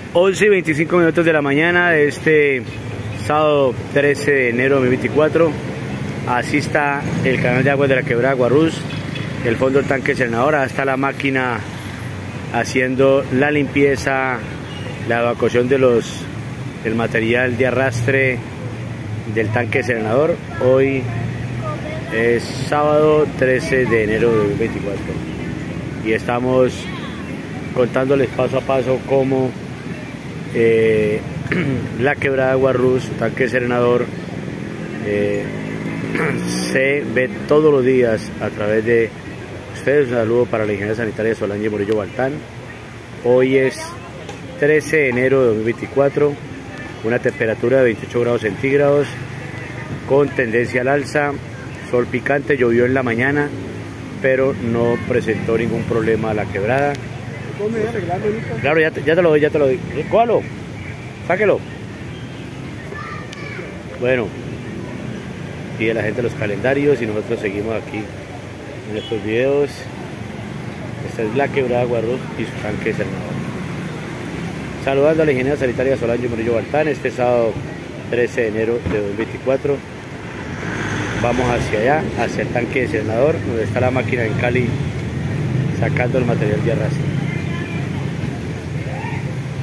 11:25 de la mañana de este sábado 13 de enero de 2024. Así está el canal de aguas de la quebrada Guarrús, el fondo del tanque serenador. Ahí está la máquina haciendo la limpieza, la evacuación del material de arrastre del tanque serenador. Hoy es sábado 13 de enero de 2024 y estamos contándoles paso a paso cómo la quebrada Guarrús, tanque serenador, se ve todos los días a través de ustedes. Un saludo para la ingeniera sanitaria Solange Murillo Baltán. Hoy es 13 de enero de 2024, una temperatura de 28 grados centígrados con tendencia al alza, sol picante, llovió en la mañana pero no presentó ningún problema a la quebrada. Claro, ya te lo doy, ya te lo doy. Cójalo, sáquelo. Bueno, pide la gente los calendarios y nosotros seguimos aquí en estos videos. Esta es la quebrada Guarrús y su tanque serenador. Saludando a la ingeniera sanitaria Solange Murillo Baltán este sábado 13 de enero de 2024. Vamos hacia allá, hacia el tanque serenador, donde está la máquina en Cali sacando el material de arrastre.